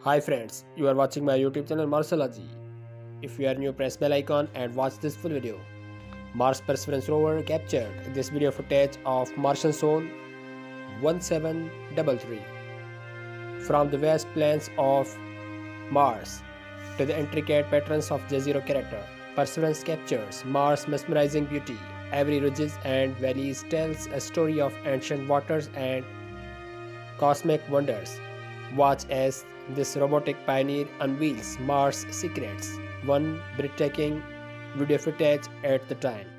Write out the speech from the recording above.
Hi friends, you are watching my YouTube channel Marsology. If you are new, press bell icon and watch this full video. Mars Perseverance rover captured this video footage of Martian zone 1733 from the vast plains of Mars to the intricate patterns of J0 character. Perseverance captures Mars' mesmerizing beauty. Every ridges and valleys tells a story of ancient waters and cosmic wonders. Watch as this robotic pioneer unveils Mars' secrets, one breathtaking video footage at the time.